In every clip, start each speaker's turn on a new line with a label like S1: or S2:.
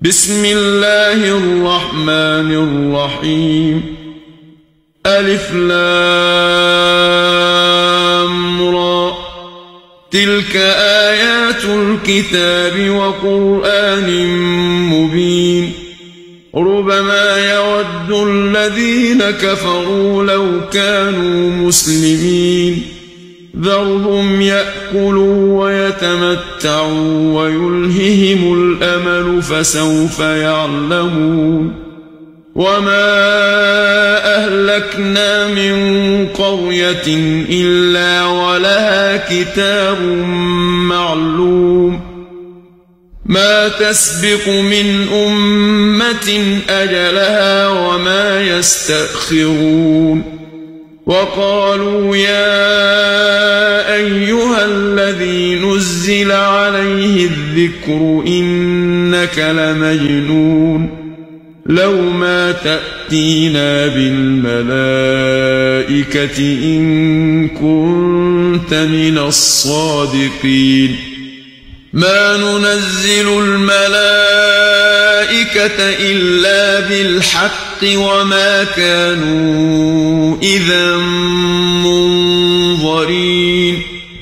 S1: بسم الله الرحمن الرحيم ألف لام را تلك آيات الكتاب وقرآن مبين ربما يود الذين كفروا لو كانوا مسلمين ذرهم يأكلوا ويتمتعوا ويلههم الأمل فسوف يعلمون وما أهلكنا من قرية إلا ولها كتاب معلوم ما تسبق من أمة أجلها وما يستأخرون وقالوا يا أيها الذي نزل عليه الذكر إنك لمجنون لو ما تأتينا بالملائكة إن كنت من الصادقين ما ننزل الملائكة إلا بالحق وما كانوا إذا منظرين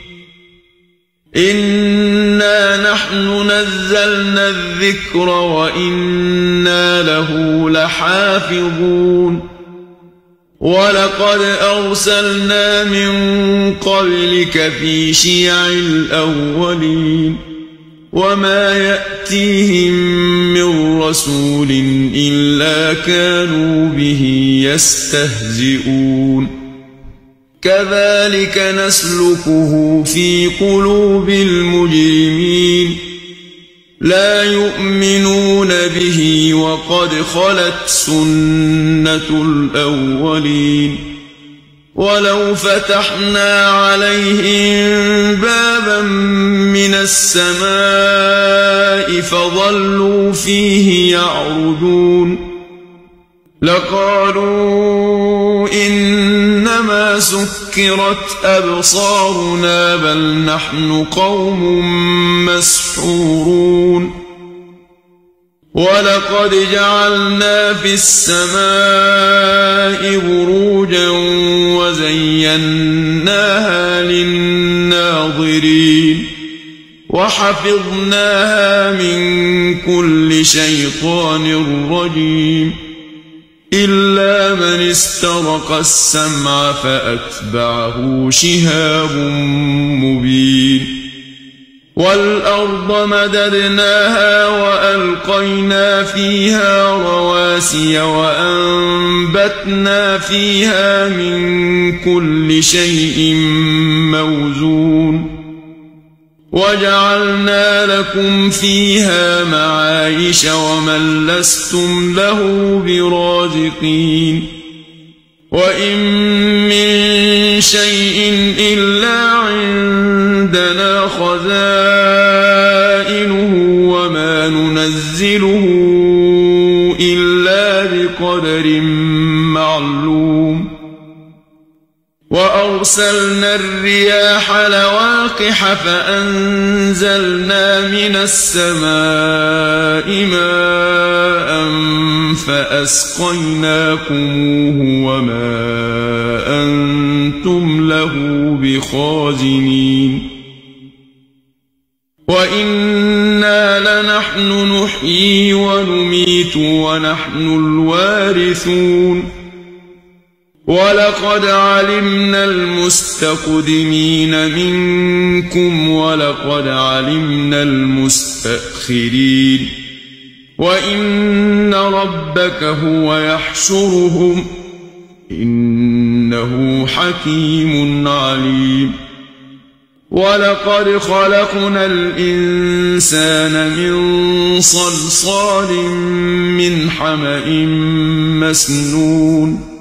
S1: إنا نحن نزلنا الذكر وإنا له لحافظون ولقد أرسلنا من قبلك في شيع الأولين وما يأتيهم من رسول إلا كانوا به يستهزئون كذلك نسلكه في قلوب المجرمين لا يؤمنون به وقد خلت سنة الأولين ولو فتحنا عليهم بابا من السماء فظلوا فيه يعرجون لقالوا إنما سكرت أبصارنا بل نحن قوم مسحورون ولقد جعلنا في السماء بروجا وزيناها للناظرين وحفظناها من كل شيطان رجيم إلا من استرق السمع فأتبعه شهاب مبين والأرض مددناها وألقينا فيها رواسي وأنبتنا فيها من كل شيء موزون وجعلنا لكم فيها معايش ومن لستم له برازقين وإن من شيء إلا عندنا خزائنه وما ننزله إلا بقدر معلوم وأرسلنا الرياح لواقح فأنزلنا من السماء ماء فأسقيناكموه وما أنتم له بخازنين وإنا لنحن نحيي ونميت ونحن الوارثون ولقد علمنا المستقدمين منكم ولقد علمنا المستأخرين وإن ربك هو يحشرهم إنه حكيم عليم ولقد خلقنا الإنسان من صلصال من حمأ مسنون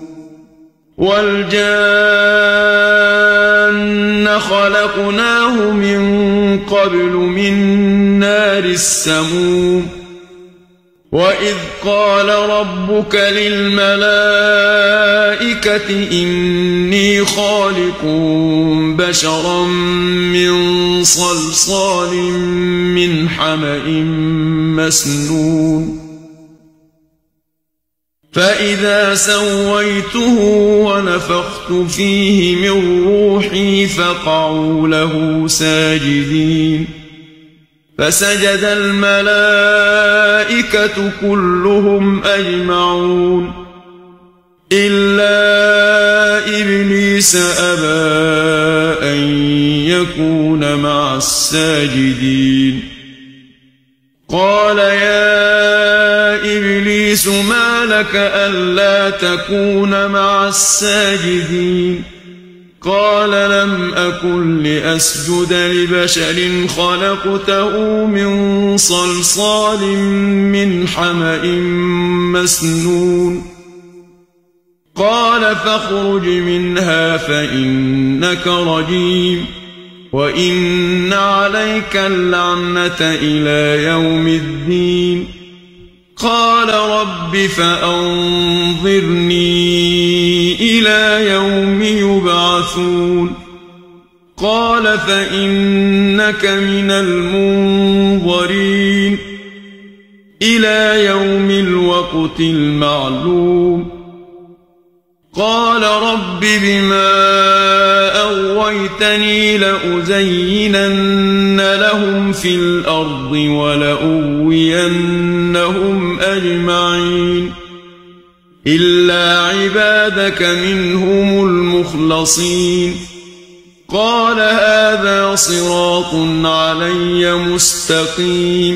S1: والجان خلقناه من قبل من نار السموم وإذ قال ربك للملائكة إني خالق بشرا من صلصال من حمأ مسنون فإذا سويته ونفخت فيه من روحي فقعوا له ساجدين فسجد الملائكة كلهم أجمعون إلا إبليس أبى أن يكون مع الساجدين قال يا إبليس ما لك ألا تكون مع الساجدين قال لم أكن لأسجد لبشر خلقته من صلصال من حمأ مسنون قال فاخرج منها فإنك رجيم وإن عليك اللعنة إلى يوم الدين قال رب فأنظرني إلى يوم يبعثون قال فإنك من المنظرين إلى يوم الوقت المعلوم قال رب بما أغويتني لأزينن لهم في الأرض ولأغوينهم أجمعين إلا عبادك منهم المخلصين قال هذا صراط علي مستقيم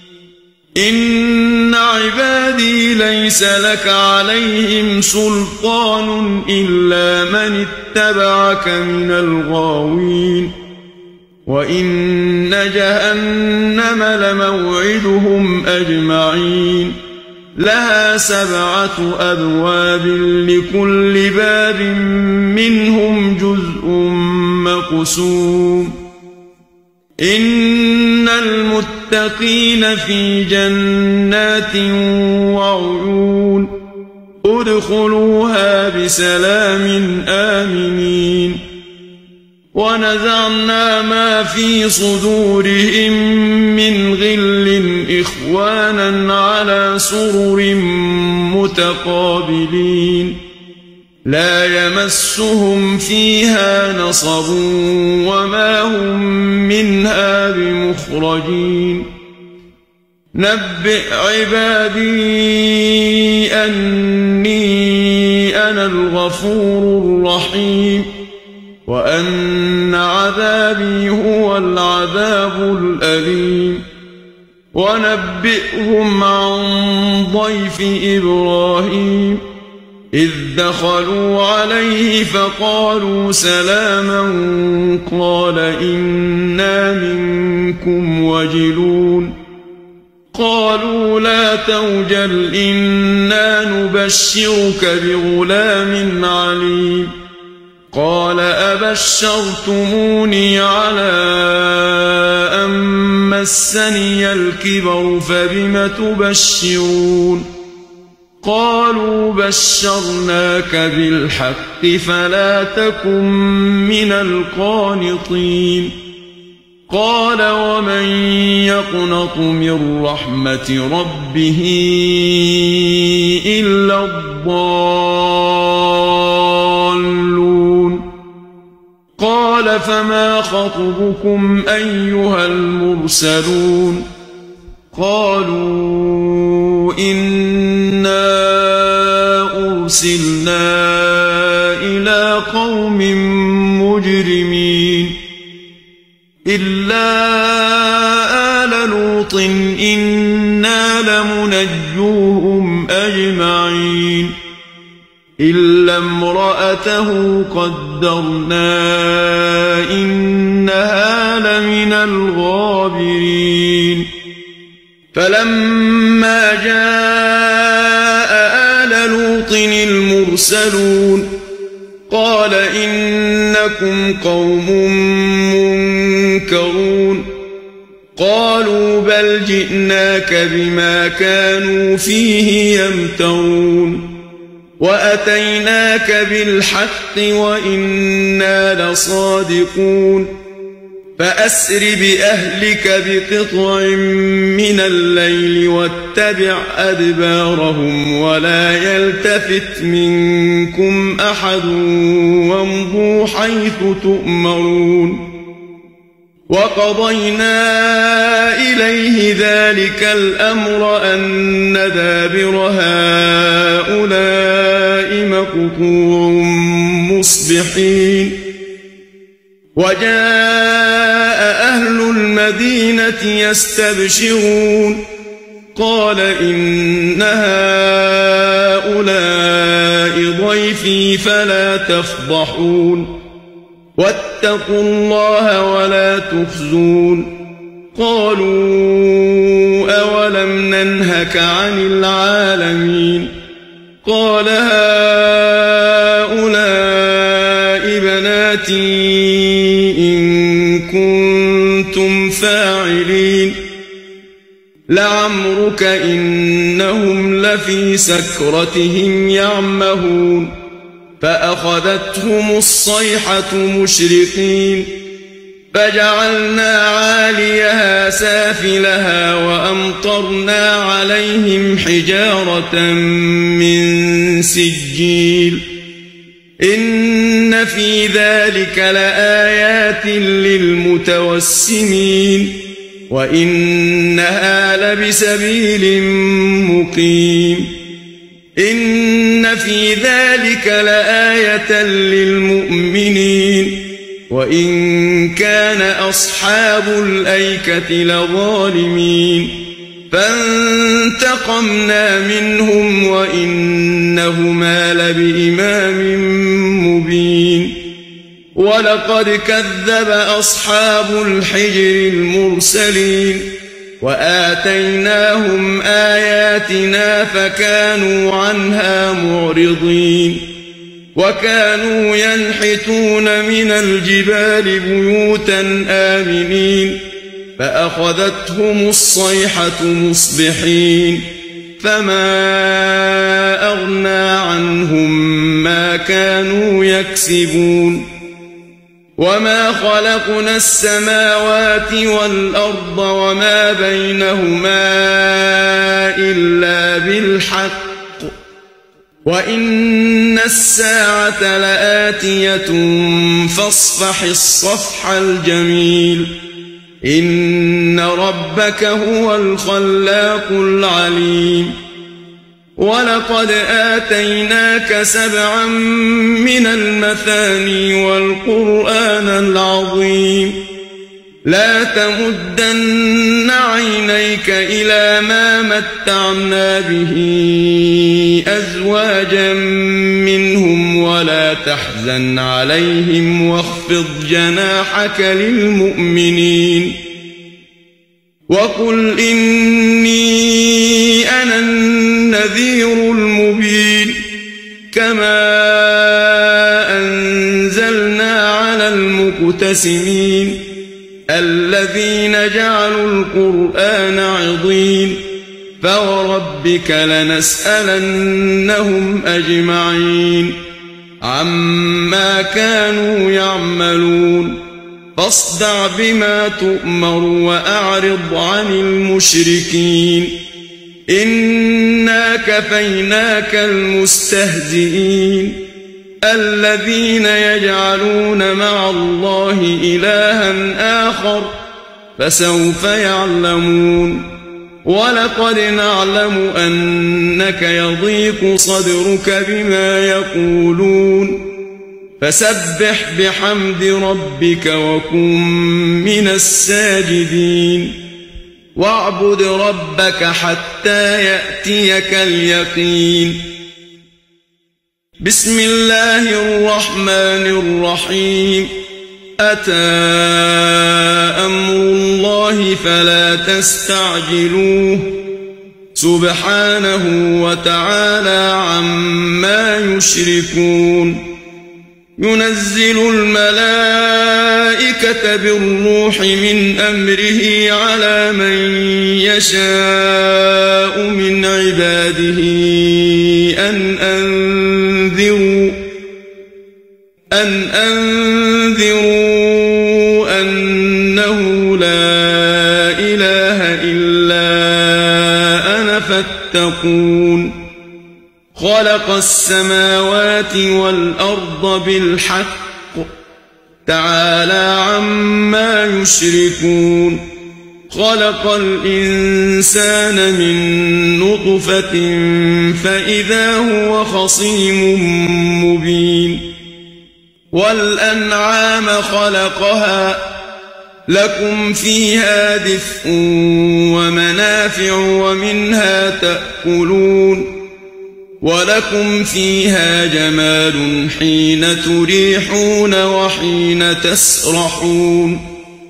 S1: إن عبادي ليس لك عليهم سلطان إلا من اتبعك من الغاوين وإن جهنم لموعدهم أجمعين لها 7 أبواب لكل باب منهم جزء مقسوم إن المتقين في جنات وعيون ادخلوها بسلام آمنين ونزعنا ما في صدورهم من غل إخوانا على سرر متقابلين لا يمسهم فيها نصب وما هم منها بمخرجين نبئ عبادي أني أنا الغفور الرحيم وأن عذابي هو العذاب الأليم ونبئهم عن ضيف إبراهيم إذ دخلوا عليه فقالوا سلاما قال إنا منكم وجلون قالوا لا توجل إنا نبشرك بغلام عليم قال أبشرتموني على أن مسني الكبر فبم تبشرون قالوا بشرناك بالحق فلا تكن من القانطين قال ومن يقنط من رحمة ربه إلا الضالون قال فما خطبكم أيها المرسلون قالوا إنا أرسلنا إلى قوم مجرمين إلا آل لوط إنا لمنجوهم أجمعين إلا امرأته قدرنا إنها لمن الغابرين فلما جاء آل لوط المرسلون قال إنكم قوم منكرون قالوا بل جئناك بما كانوا فيه يمترون وأتيناك بالحق وإنا لصادقون فأسر بأهلك بقطع من الليل واتبع أدبارهم ولا يلتفت منكم أحد وامضوا حيث تؤمرون وقضينا إليه ذلك الأمر أن دابر هؤلاء مقطوع مصبحين وجاء أهل المدينة يستبشرون قال إن هؤلاء ضيفي فلا تفضحون واتقوا الله ولا تخزون قالوا أولم ننهك عن العالمين قال هؤلاء بناتي إن كنتم فاعلين لعمرك إنهم لفي سكرتهم يعمهون فأخذتهم الصيحة مشرقين فجعلنا عاليها سافلها وأمطرنا عليهم حجارة من سجيل إن في ذلك لآيات للمتوسمين وإنها لبسبيل مقيم إن في ذلك لآية للمؤمنين وإن كان أصحاب الأيكة لظالمين فانتقمنا منهم وإنهما لبإمام مبين ولقد كذب أصحاب الحجر المرسلين وآتيناهم آياتنا فكانوا عنها معرضين وكانوا ينحتون من الجبال بيوتا آمنين فأخذتهم الصيحة مصبحين فما أغنى عنهم ما كانوا يكسبون وما خلقنا السماوات والأرض وما بينهما إلا بالحق وإن الساعة لآتية فاصفح الصفح الجميل إن ربك هو الخلاق العليم ولقد آتيناك 7 من المثاني والقرآن العظيم لا تمدن عينيك إلى ما متعنا به أزواجا منهم ولا تحزن عليهم واخفض جناحك للمؤمنين وقل إني أنا النذير المبين كما أنزلنا على المقتسمين الذين جعلوا القرآن عضين فوربك لنسألنهم أجمعين عما كانوا يعملون فاصدع بما تؤمر وأعرض عن المشركين إنا كفيناك المستهزئين الذين يجعلون مع الله إلها آخر فسوف يعلمون ولقد نعلم أنك يضيق صدرك بما يقولون فسبح بحمد ربك وكن من الساجدين واعبد ربك حتى يأتيك اليقين بسم الله الرحمن الرحيم أتى أمر الله فلا تستعجلوه سبحانه وتعالى عما يشركون ينزل الملائكة بالروح من أمره على من يشاء من عباده أن أنذروا أنه لا إله إلا أنا فاتقون خلق السماوات والأرض بالحق تعالى عما يشركون خلق الإنسان من نطفة فإذا هو خصيم مبين والأنعام خلقها لكم فيها دفء ومنافع ومنها تأكلون ولكم فيها جمال حين تريحون وحين تسرحون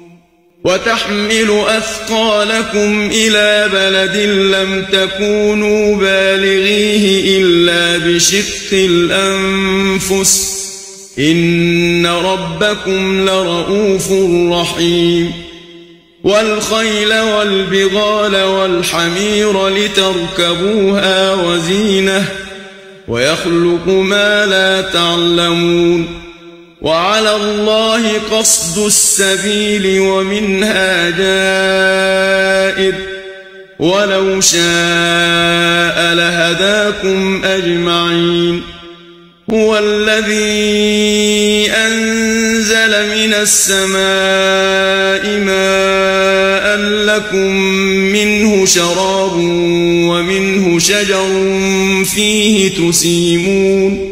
S1: وتحمل أثقالكم إلى بلد لم تكونوا بالغيه إلا بشق الأنفس إن ربكم لرؤوف رحيم والخيل والبغال والحمير لتركبوها وزينة ويخلق ما لا تعلمون وعلى الله قصد السبيل ومنها جائر ولو شاء لهداكم أجمعين هو الذي أنزل من السماء ماء لكم منه شراب ومنه شجر فيه تسيمون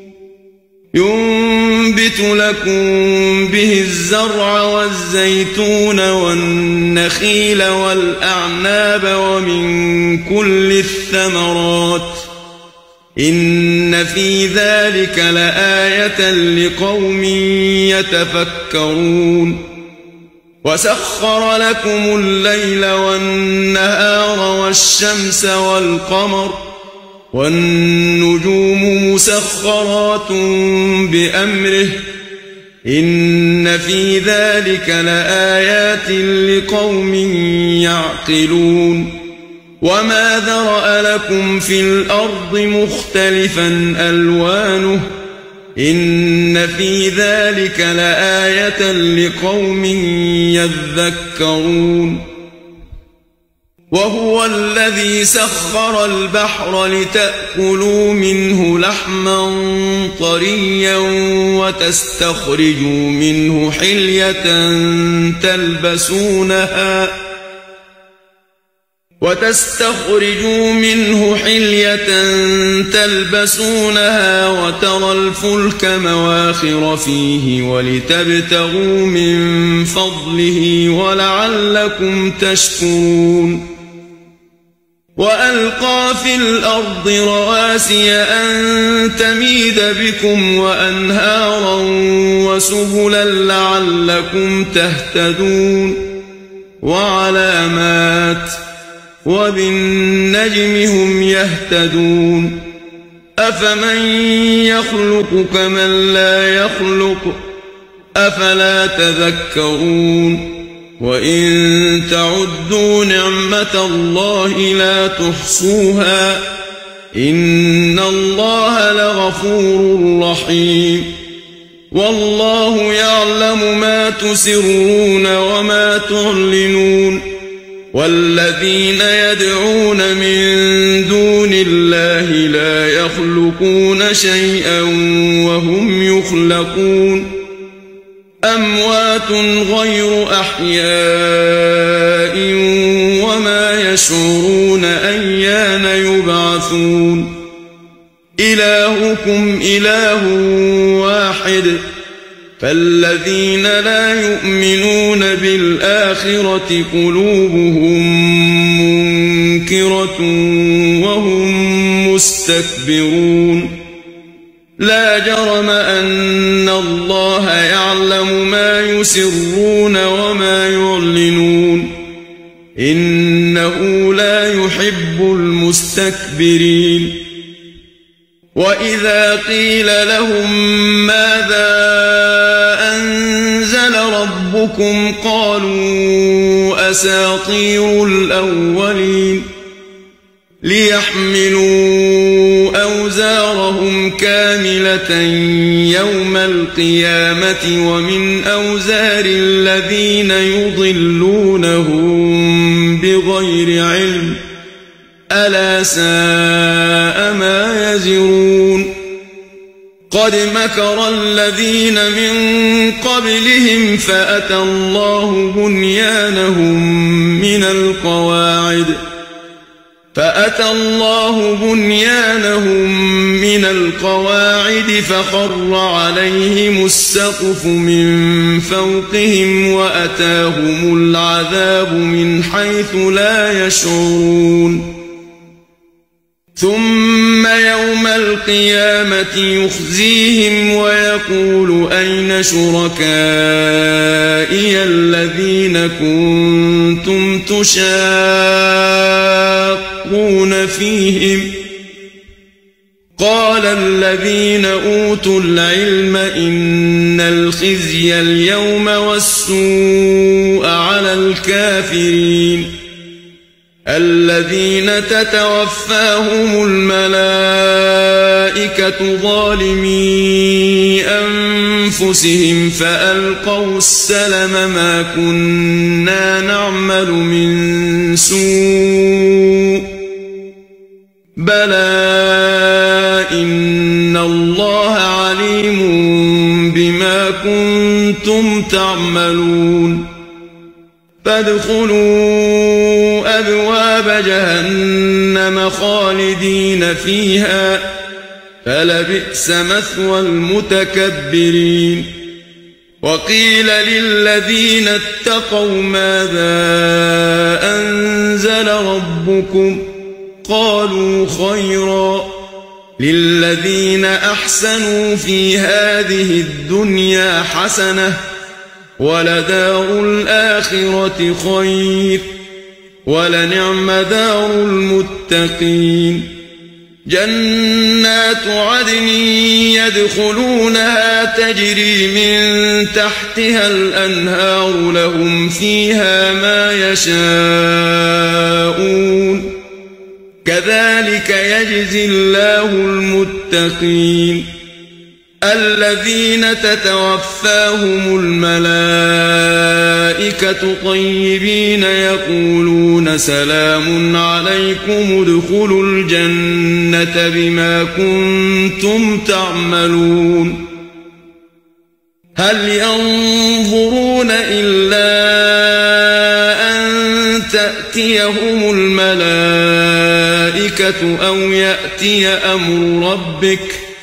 S1: ينبت لكم به الزرع والزيتون والنخيل والأعناب ومن كل الثمرات إن في ذلك لآية لقوم يتفكرون وسخر لكم الليل والنهار والشمس والقمر والنجوم مسخرات بأمره إن في ذلك لآيات لقوم يعقلون وما ذرأ لكم في الأرض مختلفا ألوانه إن في ذلك لآية لقوم يذكرون وهو الذي سخر البحر لتأكلوا منه لحما طريا وتستخرجوا منه حلية تلبسونها وترى الفلك مواخر فيه ولتبتغوا من فضله ولعلكم تشكرون وألقى في الأرض رواسي أن تميد بكم وأنهارا وسبلا لعلكم تهتدون وعلامات وبالنجم هم يهتدون أفمن يخلق كمن لا يخلق أفلا تذكرون وإن تعدوا نعمة الله لا تحصوها إن الله لغفور رحيم والله يعلم ما تسرون وما تعلنون والذين يدعون من دون الله لا يخلقون شيئا وهم يخلقون أموات غير أحياء وما يشعرون أيان يبعثون إلهكم إله واحد فالذين لا يؤمنون بالآخرة قلوبهم منكرة وهم مستكبرون لا جرم أن الله يعلم ما يسرون وما يعلنون إنه لا يحب المستكبرين وإذا قيل لهم ماذا أنزل ربكم قالوا أساطير الأولين ليحملوا أوزارهم كاملة يوم القيامة ومن أوزار الذين يضلونهم بغير علم ألا ساء ما يزرون قد مكر الذين من قبلهم فأتى الله بنيانهم من القواعد فخر عليهم السقف من فوقهم وأتاهم العذاب من حيث لا يشعرون ثم يوم القيامة يخزيهم ويقول أين شركائي الذين كنتم تشاقون فيهم قال الذين أوتوا العلم إن الخزي اليوم والسوء على الكافرين الذين تتوفاهم الملائكة ظالمي أنفسهم فألقوا السلم ما كنا نعمل من سوء بلى إن الله عليم بما كنتم تعملون فادخلوا أبواب جهنم خالدين فيها فلبئس مثوى المتكبرين وقيل للذين اتقوا ماذا أنزل ربكم قالوا خيرا للذين أحسنوا في هذه الدنيا حسنة ولدار الآخرة خير ولنعم دار المتقين جنات عدن يدخلونها تجري من تحتها الأنهار لهم فيها ما يشاءون كذلك يجزي الله المتقين الذين تتوفاهم الملائكة طيبين يقولون سلام عليكم ادخلوا الجنة بما كنتم تعملون هل ينظرون إلا أن تأتيهم الملائكة أو يأتي أمر ربك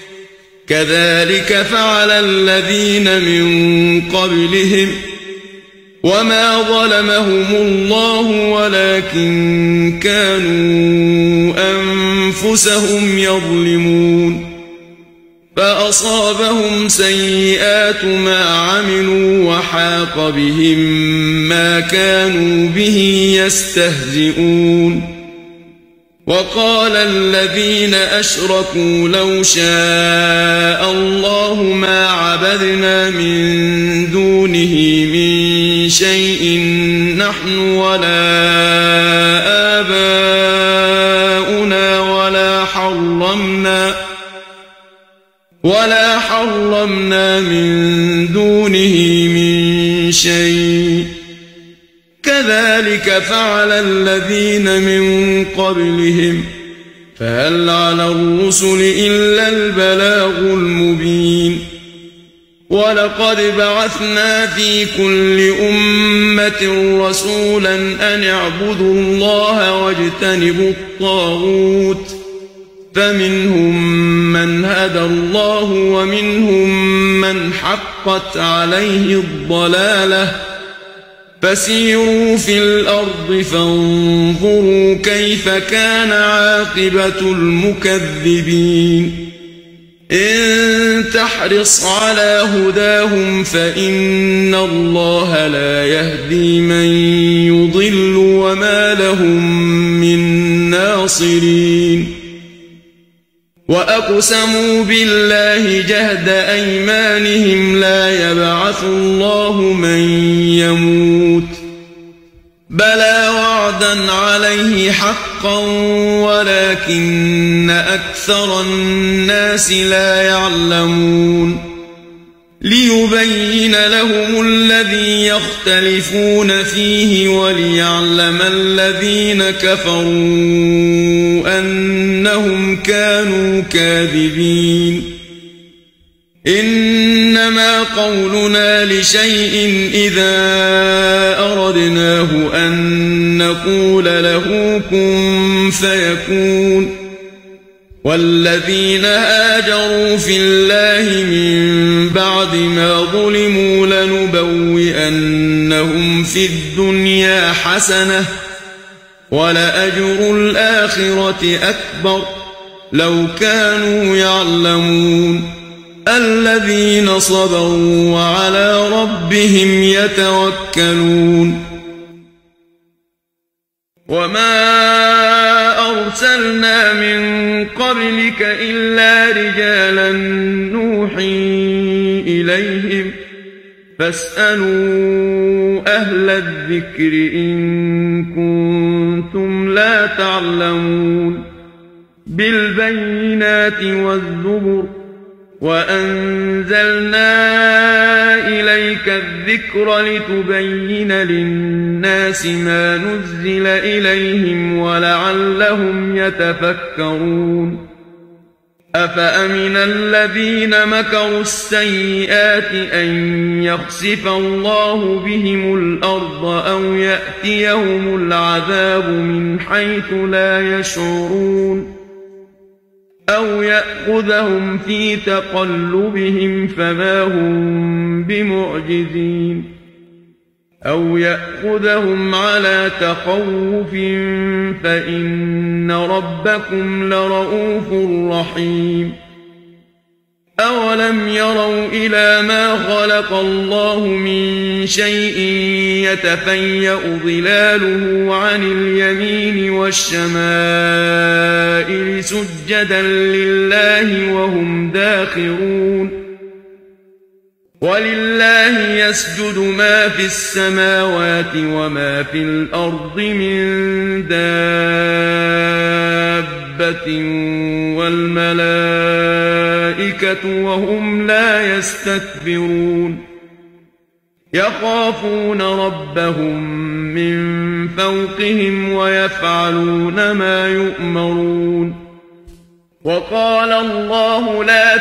S1: كذلك فعل الذين من قبلهم وما ظلمهم الله ولكن كانوا أنفسهم يظلمون فأصابهم سيئات ما عملوا وحاق بهم ما كانوا به يستهزئون وقال الذين أشركوا لو شاء الله ما عبدنا من دونه من شيء نحن ولا آباؤنا ولا حرمنا من دونه من شيء كذلك فعل الذين من قبلهم فهل على الرسل إلا البلاغ المبين ولقد بعثنا في كل أمة رسولا أن اعبدوا الله واجتنبوا الطاغوت فمنهم من هدى الله ومنهم من حقت عليه الضلالة فسيروا في الأرض فانظروا كيف كان عاقبة المكذبين إن تحرص على هداهم فإن الله لا يهدي من يضل وما لهم من ناصرين وأقسموا بالله جهد أيمانهم لا يبعث الله من يموت بلى وعدا عليه حقا ولكن أكثر الناس لا يعلمون ليبين لهم الذي يختلفون فيه وليعلم الذين كفروا أنهم كانوا كاذبين إنما قولنا لشيء إذا أردناه أن نقول له كن فيكون والذين هاجروا في الله من بعد ما ظلموا لنبوئنهم في الدنيا حسنة ولأجر الآخرة أكبر لو كانوا يعلمون الذين صبروا وعلى ربهم يتوكلون وما أرسلنا من قبلك إلا رجالا نوحي إليهم فاسألوا أهل الذكر إن كنتم لا تعلمون بالبينات والزبر وأنزلنا إليك الذكر لتبين للناس ما نزل إليهم ولعلهم يتفكرون أفأمن الذين مكروا السيئات أن يخسف الله بهم الأرض أو يأتيهم العذاب من حيث لا يشعرون أو يأخذهم في تقلبهم فما هم بمعجزين أو يأخذهم على تخوف فإن ربكم لرؤوف رحيم أولم يروا إلى ما خلق الله من شيء يتفيأ ظلاله عن اليمين والشمائل سجدا لله وهم داخرون ولله يسجد ما في السماوات وما في الأرض من دابة والملائكة وهم لا يستكبرون يخافون ربهم من فوقهم ويفعلون ما يؤمرون وقال الله لا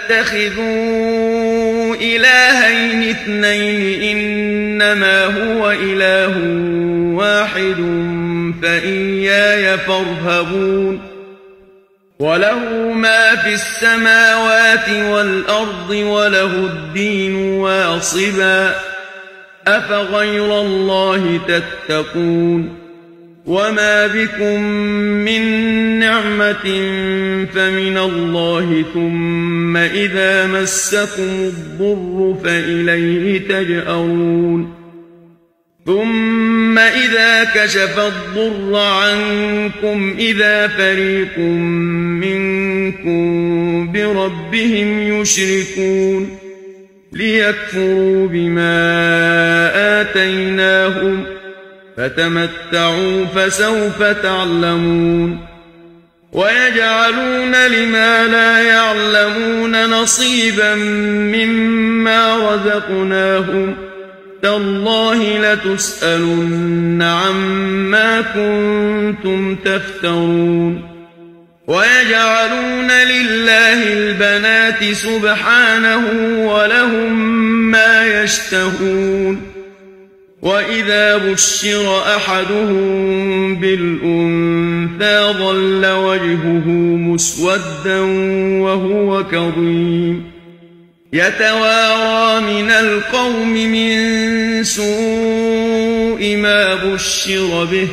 S1: تتخذوا إلهين اثنين إنما هو إله واحد فإياي فارهبون وله ما في السماوات والأرض وله الدين واصبا أفغير الله تتقون وما بكم من نعمة فمن الله ثم إذا مسكم الضر فإليه تجأرون ثم إذا كشف الضر عنكم إذا فريق منكم بربهم يشركون ليكفروا بما آتيناهم فتمتعوا فسوف تعلمون ويجعلون لما لا يعلمون نصيبا مما رزقناهم تالله لتسألن عما كنتم تفترون ويجعلون لله البنات سبحانه ولهم ما يشتهون وإذا بشر أحدهم بالأنثى ظل وجهه مسودا وهو كظيم يتوارى من القوم من سوء ما بشر به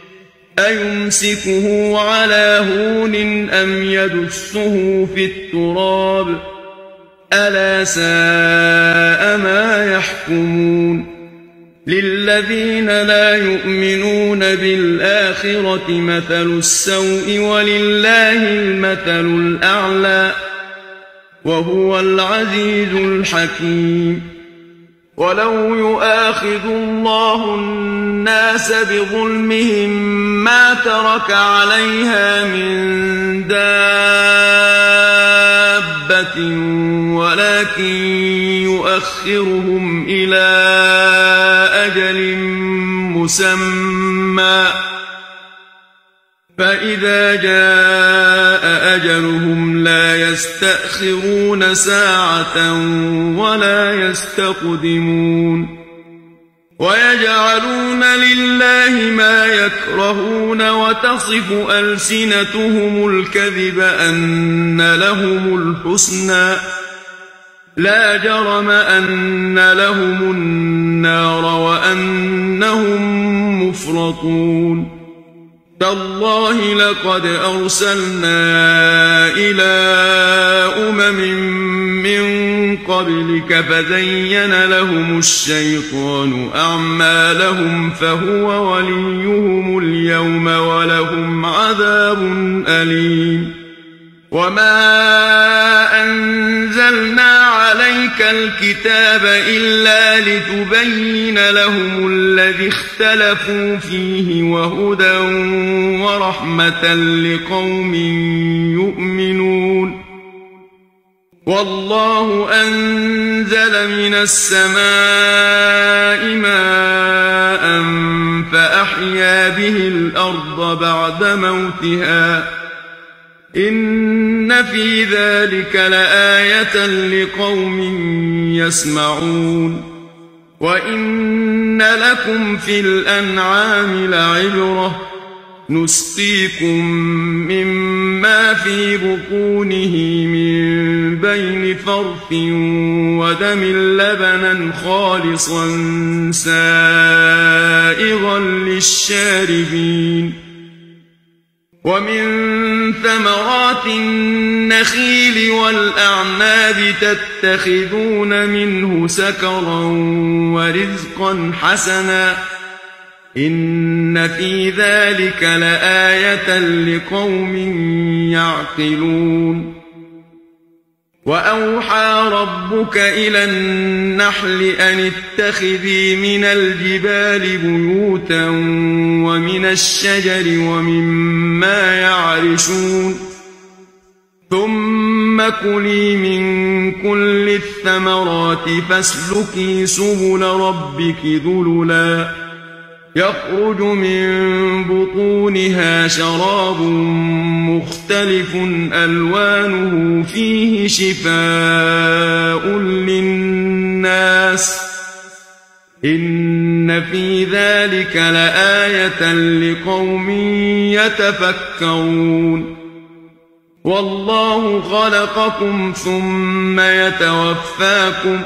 S1: أيمسكه على هون أم يدسه في التراب ألا ساء ما يحكمون للذين لا يؤمنون بالآخرة مثل السوء ولله المثل الْمَثَلُ الْأَعْلَى وهو العزيز الحكيم. ولو يؤاخذ الله الناس بظلمهم ما ترك عليها من دابة ولكن يؤخرهم إلى أجل مسمى فإذا جاء أجلهم لا يستأخرون ساعة ولا يستقدمون. ويجعلون لله ما يكرهون وتصف ألسنتهم الكذب أن لهم الحسنى لا جرم أن لهم النار وأنهم مفرطون. تالله لقد أرسلنا إلى من قبلك فزين لهم الشيطان أعمالهم فهو وليهم اليوم ولهم عذاب أليم. وما أنزلنا عليك الكتاب إلا لتبين لهم الذي اختلفوا فيه وهدى ورحمة لقوم يؤمنون. والله أنزل من السماء ماء فأحيا به الأرض بعد موتها إن في ذلك لآية لقوم يسمعون. وإن لكم في الأنعام لعبرة نسقيكم مما في بطونه من بين فرث ودم لبنا خالصا سائغا للشاربين. ومن ثمرات النخيل والأعناب تتخذون منه سكرا ورزقا حسنا إن في ذلك لآية لقوم يعقلون. وأوحى ربك إلى النحل أن اتخذي من الجبال بيوتا ومن الشجر ومما يعرشون ثم كلي من كل الثمرات فاسلكي سبل ربك ذللا يخرج من بطونها شراب مختلف ألوانه فيه شفاء للناس إن في ذلك لآية لقوم يتفكرون. والله خلقكم ثم يتوفاكم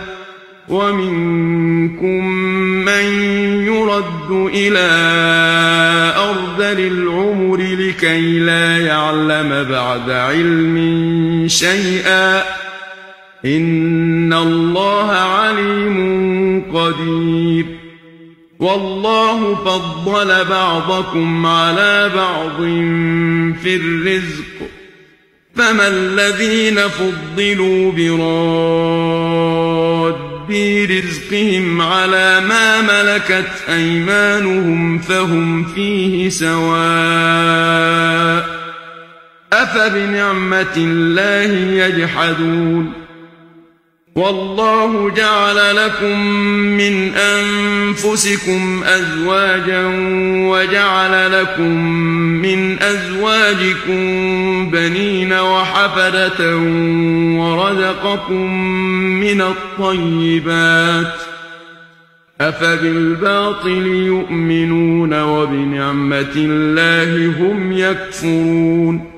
S1: ومنكم من يرد إلى أرذل العمر لكي لا يعلم بعد علم شيئا إن الله عليم قدير. والله فضل بعضكم على بعض في الرزق فما الذين فضلوا براد برزقهم على ما ملكت أيمانهم فهم فيه سواء أفبنعمة الله يجحدون. والله جعل لكم من أنفسكم أزواجا وجعل لكم من أزواجكم بنين وحفدة ورزقكم من الطيبات أفبالباطل يؤمنون وبنعمة الله هم يكفرون.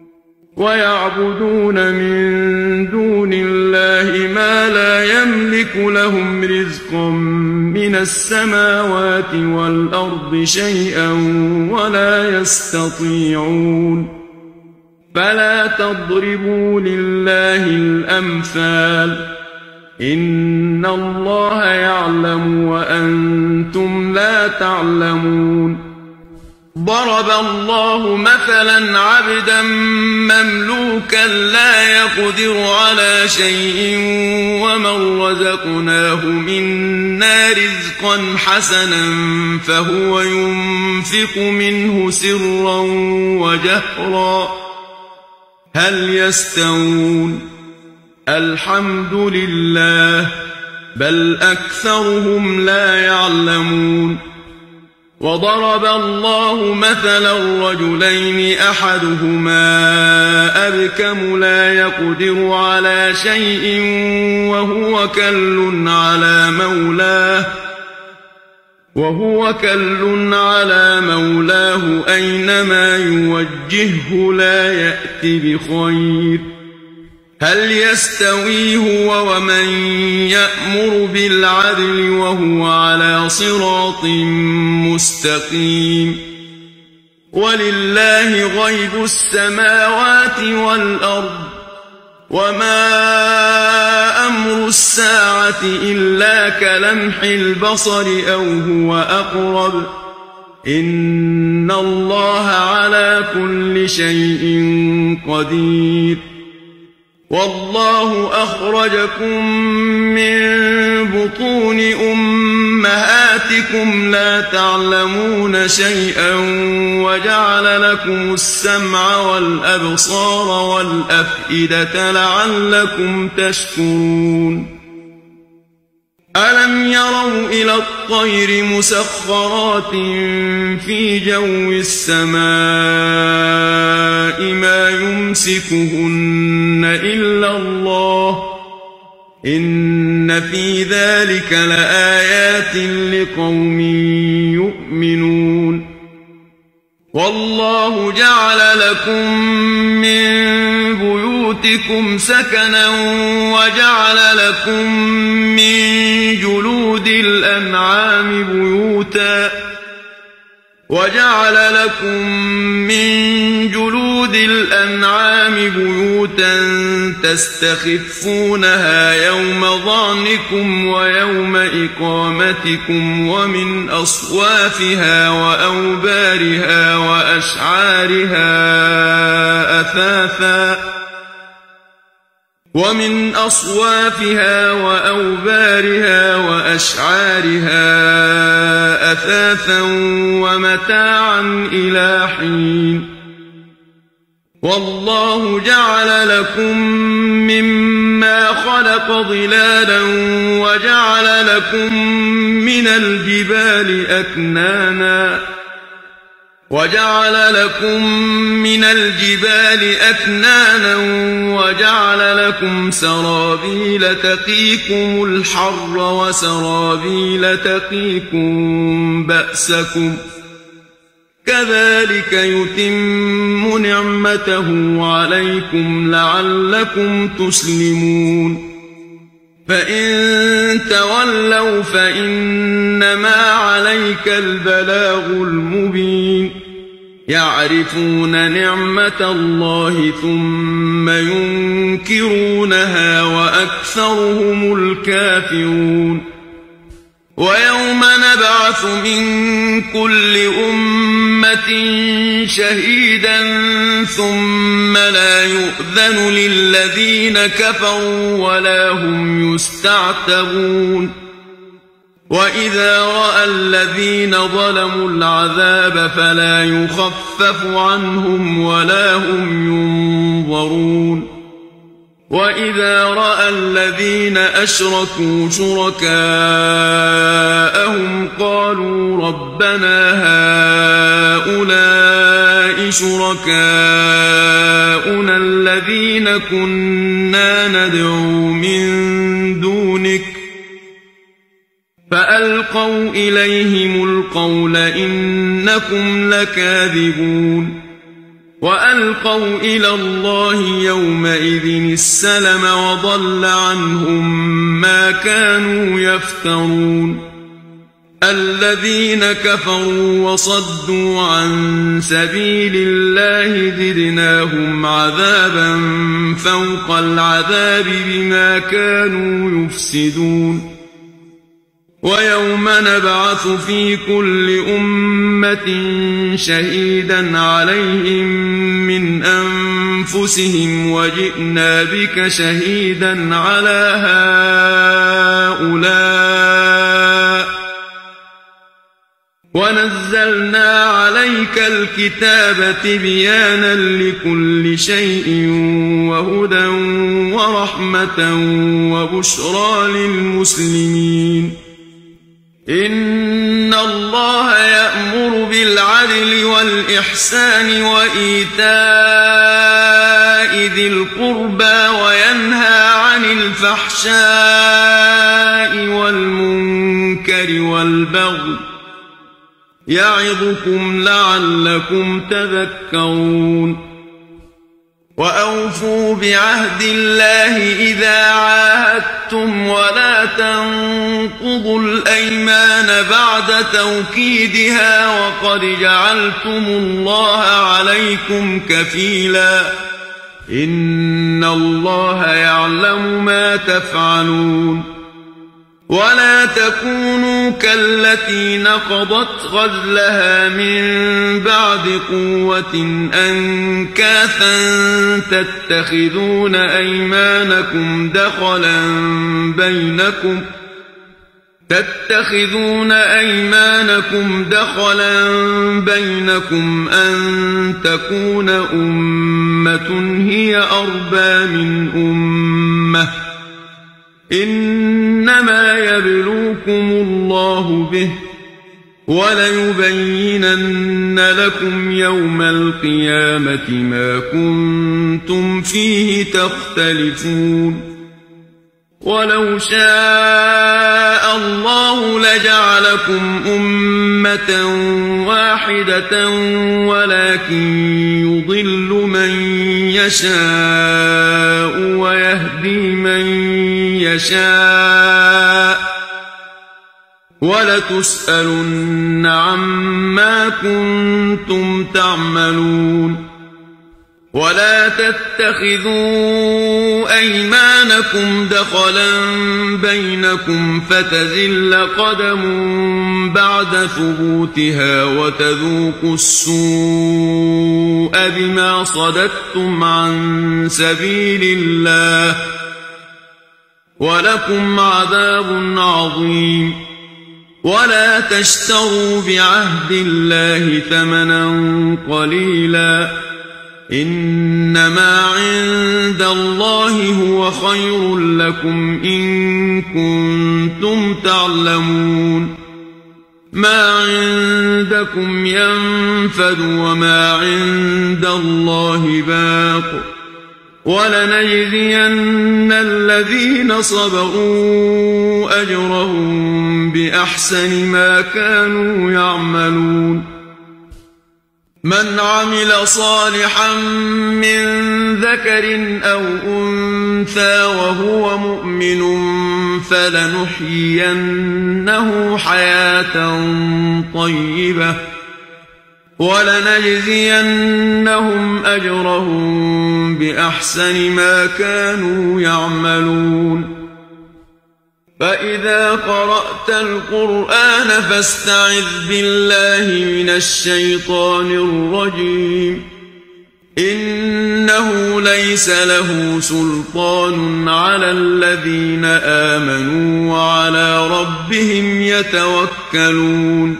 S1: ويعبدون من دون الله ما لا يملك لهم رزقا من السماوات والأرض شيئا ولا يستطيعون. فلا تضربوا لله الأمثال إن الله يعلم وأنتم لا تعلمون. ضرب الله مثلا عبدا مملوكا لا يقدر على شيء ومن رزقناه منا رزقا حسنا فهو ينفق منه سرا وجهرا هل يستوون الحمد لله بل أكثرهم لا يعلمون وضرب الله مثلا رجلين أحدهما أبكم لا يقدر على شيء وهو كل على مولاه أينما يوجهه لا يأت بخير هل يستوي هو ومن يأمر بالعدل وهو على صراط مستقيم ولله غيب السماوات والأرض وما أمر الساعة إلا كلمح البصر أو هو أقرب إن الله على كل شيء قدير والله أخرجكم من بطون أمهاتكم لا تعلمون شيئا وجعل لكم السمع والأبصار والأفئدة لعلكم تشكرون ألم يروا إلى الطير مسخرات في جو السماء ما يمسكهن إلا الله إن في ذلك لآيات لقوم يؤمنون والله جعل لكم من بيوتكم سكنا وجعل لكم من جلود الأنعام بيوتا تستخفونها يوم ظعنكم ويوم إقامتكم ومن أصوافها وأوبارها وأشعارها أثاثا ومتاعا إلى حين والله جعل لكم مما خلق ظلالا وجعل لكم من الجبال أكنانا وجعل لكم سرابيل تقيكم الحر وسرابيل تقيكم بأسكم كذلك يتم نعمته عليكم لعلكم تسلمون فإن تولوا فإنما عليك البلاغ المبين يعرفون نعمة الله ثم ينكرونها وأكثرهم الكافرون ويوم نبعث من كل أمة شهيدا ثم لا يؤذن للذين كفروا ولا هم يستعتبون وإذا رأى الذين ظلموا العذاب فلا يخفف عنهم ولا هم ينظرون وإذا رأى الذين أشركوا شركاءهم قالوا ربنا هؤلاء شركاؤنا الذين كنا ندعو من دونك فألقوا إليهم القول إنكم لكاذبون وألقوا إلى الله يومئذ السلم وضل عنهم ما كانوا يفترون الذين كفروا وصدوا عن سبيل الله زدناهم عذابا فوق العذاب بما كانوا يفسدون ويوم نبعث في كل أمة شهيدا عليهم من أنفسهم وجئنا بك شهيدا على هؤلاء ونزلنا عليك الكتاب تبيانا لكل شيء وهدى ورحمة وبشرى للمسلمين إن الله يأمر بالعدل والإحسان وإيتاء ذي القربى وينهى عن الفحشاء والمنكر والبغي يعظكم لعلكم تذكرون وأوفوا بعهد الله إذا عاهدتم ولا تنقضوا الأيمان بعد توكيدها وقد جعلتم الله عليكم كفيلا إن الله يعلم ما تفعلون ولا تكونوا كالتي نقضت غزلها من بعد قوة أنكاثا تتخذون أيمانكم دخلا بينكم أن تكون أمة هي أربى من أمة إنما يبلوكم الله به وليبينن لكم يوم القيامة ما كنتم فيه تختلفون ولو شاء الله لجعلكم أمة واحدة ولكن يضل من يشاء ويهدي من يشاء ولتسألن عما كنتم تعملون ولا تتخذوا أيمانكم دخلا بينكم فتزل قدم بعد ثبوتها وتذوقوا السوء بما صددتم عن سبيل الله ولكم عذاب عظيم ولا تشتروا بعهد الله ثمنا قليلا إنما عند الله هو خير لكم إن كنتم تعلمون ما عندكم ينفد وما عند الله باق ولنجزين الذين صبروا أجرهم بأحسن ما كانوا يعملون من عمل صالحا من ذكر أو أنثى وهو مؤمن فلنحيينه حياة طيبة ولنجزينهم أجرهم بأحسن ما كانوا يعملون فإذا قرأت القرآن فاستعذ بالله من الشيطان الرجيم إنه ليس له سلطان على الذين آمنوا وعلى ربهم يتوكلون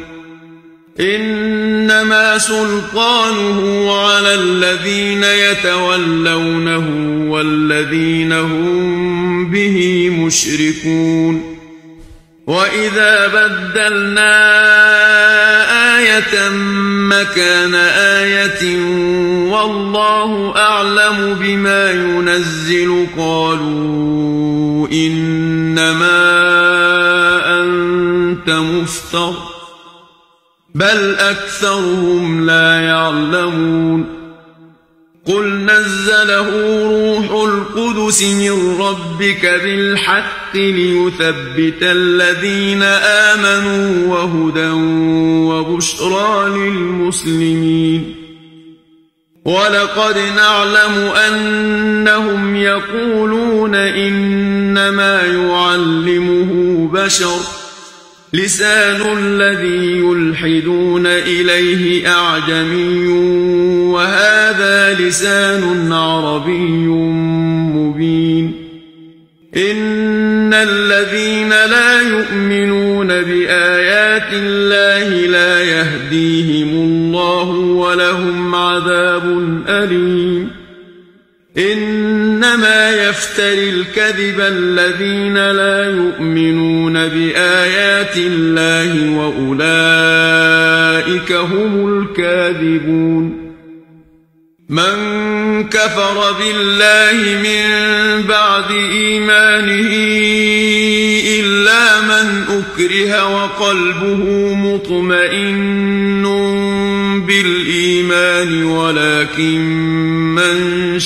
S1: إنما سلطانه على الذين يتولونه والذين هم به مشركون وإذا بدلنا آية مكان آية والله أعلم بما ينزل قالوا إنما أنت مفتر بل أكثرهم لا يعلمون قل نزله روح القدس من ربك بالحق ليثبت الذين آمنوا وهدى وبشرى للمسلمين ولقد نعلم أنهم يقولون إنما يعلمه بشر لسان الذي يلحدون إليه أعجمي وهذا لسان عربي مبين إن الذين لا يؤمنون بآيات الله لا يهديهم الله ولهم عذاب أليم إنما يفتري الكذب الذين لا يؤمنون بآيات الله وأولئك هم الكاذبون من كفر بالله من بعد إيمانه إلا من أكره وقلبه مطمئن بالإيمان ولكن من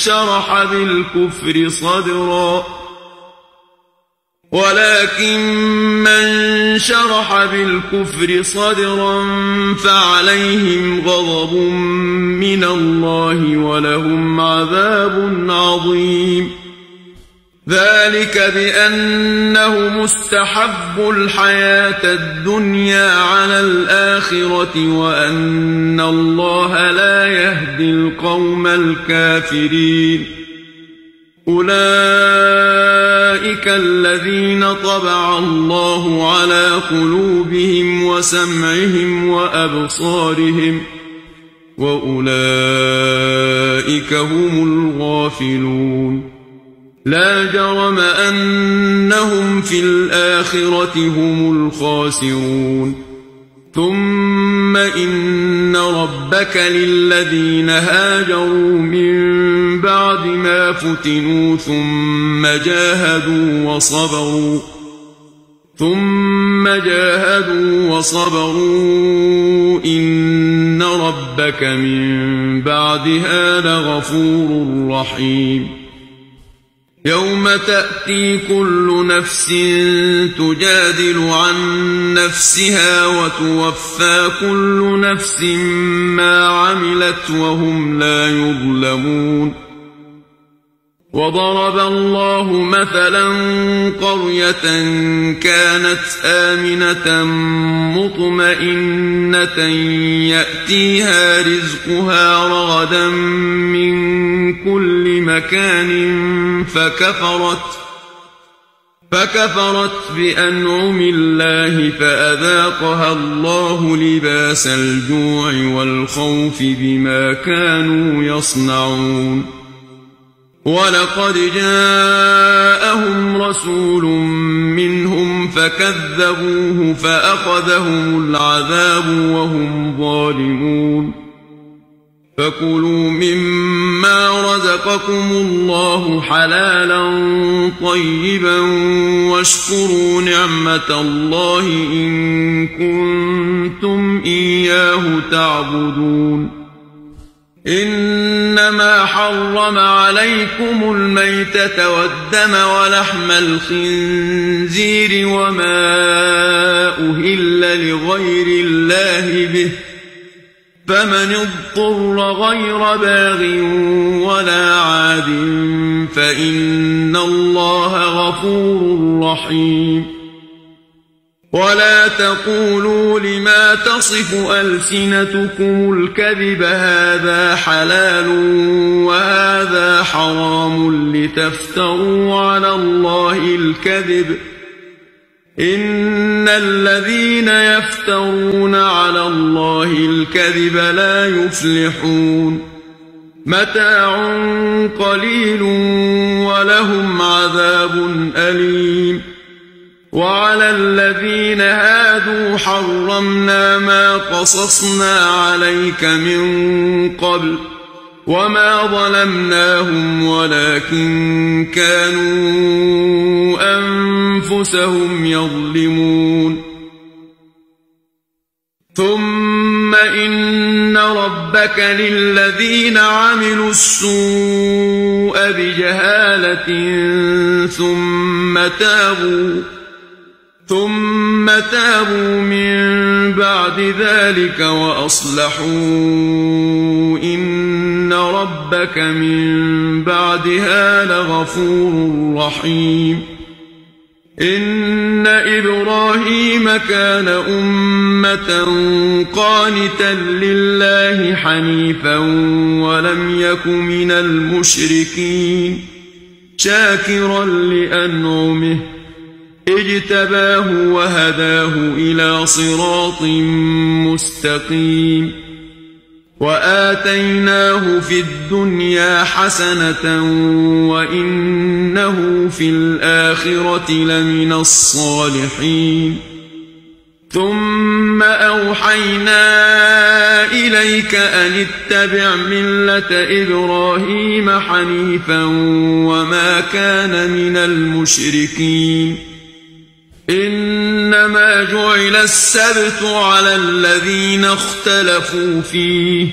S1: شرح بالكفر صدرا فعليهم غضب من الله ولهم عذاب عظيم ذلك بأنهم استحبوا الحياة الدنيا على الآخرة وأن الله لا يهدي القوم الكافرين أولئك الذين طبع الله على قلوبهم وسمعهم وأبصارهم وأولئك هم الغافلون لا جرم أنهم في الآخرة هم الخاسرون ثم إن ربك للذين هاجروا من بعد ما فتنوا ثم جاهدوا وصبروا إن ربك من بعدها لغفور رحيم يوم تأتي كل نفس تجادل عن نفسها وتوفى كل نفس ما عملت وهم لا يظلمون وضرب الله مثلا قرية كانت آمنة مطمئنة يأتيها رزقها رغدا من كل مكان فكفرت بأنعم الله فأذاقها الله لباس الجوع والخوف بما كانوا يصنعون ولقد جاءهم رسول منهم فكذبوه فأخذهم العذاب وهم ظالمون فكلوا مما رزقكم الله حلالا طيبا واشكروا نعمة الله إن كنتم إياه تعبدون إنما حرم عليكم الميتة والدم ولحم الخنزير وما أهل لغير الله به فمن اضطر غير باغ ولا عاد فإن الله غفور رحيم ولا تقولوا لما تصف ألسنتكم الكذب هذا حلال وهذا حرام لتفتروا على الله الكذب إن الذين يفترون على الله الكذب لا يفلحون متاع قليل ولهم عذاب أليم وعلى الذين هادوا حرمنا ما قصصنا عليك من قبل وما ظلمناهم ولكن كانوا أنفسهم يظلمون ثم إن ربك للذين عملوا السوء بجهالة ثم تابوا من بعد ذلك وأصلحوا إن ربك من بعدها لغفور رحيم إن إبراهيم كان أمة قانتا لله حنيفا ولم يك من المشركين شاكرا لأنعمه اجتباه وهداه إلى صراط مستقيم وآتيناه في الدنيا حسنة وإنه في الآخرة لمن الصالحين ثم أوحينا إليك أن اتبع ملة إبراهيم حنيفا وما كان من المشركين إنما جعل السبت على الذين اختلفوا فيه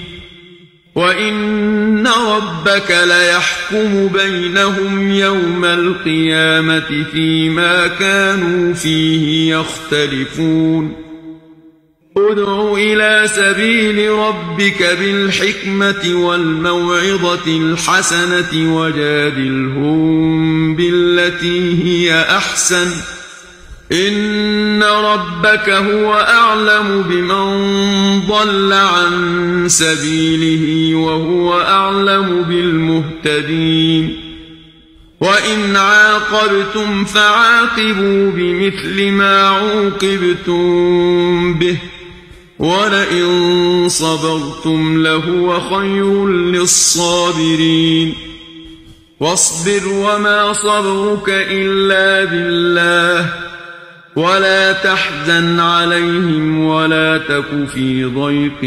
S1: وإن ربك ليحكم بينهم يوم القيامة فيما كانوا فيه يختلفون ادع إلى سبيل ربك بالحكمة والموعظة الحسنة وجادلهم بالتي هي أحسن إن ربك هو أعلم بمن ضل عن سبيله وهو أعلم بالمهتدين وإن عاقبتم فعاقبوا بمثل ما عوقبتم به ولئن صبرتم لهو خير للصابرين واصبر وما صبرك إلا بالله ولا تحزن عليهم ولا تك في ضيق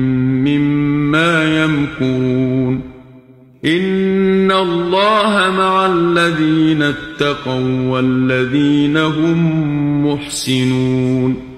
S1: مما يمكرون إن الله مع الذين اتقوا والذين هم محسنون